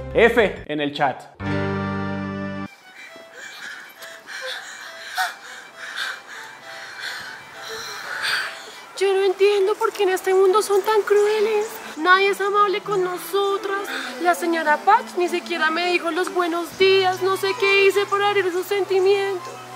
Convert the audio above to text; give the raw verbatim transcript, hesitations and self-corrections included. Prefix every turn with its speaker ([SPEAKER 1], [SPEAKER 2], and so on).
[SPEAKER 1] F en el chat.
[SPEAKER 2] Yo no entiendo por qué en este mundo son tan crueles. Nadie es amable con nosotras. La señora Patch ni siquiera me dijo los buenos días. No sé qué hice para herir sus sentimientos.